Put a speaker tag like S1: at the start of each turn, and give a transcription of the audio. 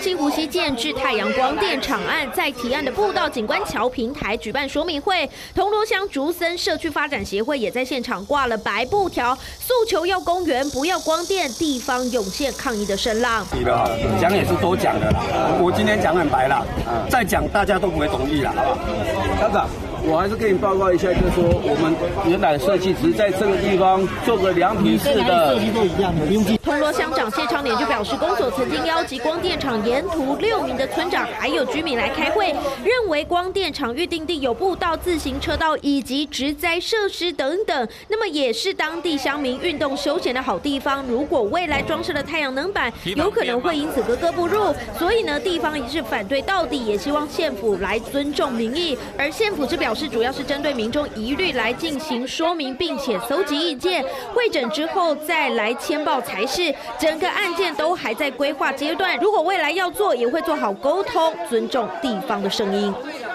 S1: 新湖西建制太阳光电厂案，在提案的步道景观桥平台举办说明会。铜锣乡竹森社区发展协会也在现场挂了白布条，诉求要公园，不要光电。地方涌现抗议的声浪。
S2: 讲也是多讲的啦，我今天讲很白啦，再讲大家都不会同意啦，好不好？
S3: 校长。 我还是跟你报告一下，就是说我们原来的设计只是在这个地方做个凉皮式的，
S4: 设计都一样的，不用记。
S1: 铜锣乡长谢昌年就表示，公所曾经邀集光电厂沿途6名的村长还有居民来开会，认为光电厂预定地有步道、自行车道以及植栽设施等等，那么也是当地乡民运动休闲的好地方。如果未来装饰了太阳能板，有可能会因此格格不入，所以呢，地方一致反对到底，也希望县府来尊重民意。而县府是表示，主要是针对民众疑虑来进行说明，并且搜集意见，会诊之后再来签报才是。整个案件都还在规划阶段，如果未来要做，也会做好沟通，尊重地方的声音。